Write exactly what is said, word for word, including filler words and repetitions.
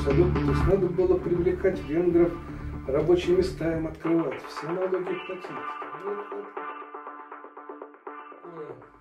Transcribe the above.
абсолютно. То есть надо было привлекать венгров, рабочие места им открывать, все налоги платить. Вот, вот.